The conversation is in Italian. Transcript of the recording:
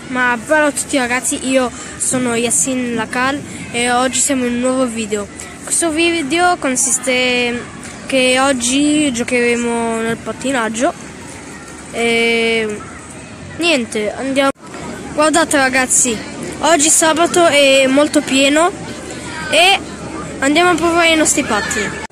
Ma ciao a tutti ragazzi, io sono Yassin Lakal e oggi siamo in un nuovo video. Questo video consiste che oggi giocheremo nel pattinaggio e niente, andiamo. Guardate ragazzi, oggi sabato è molto pieno e andiamo a provare i nostri pattini.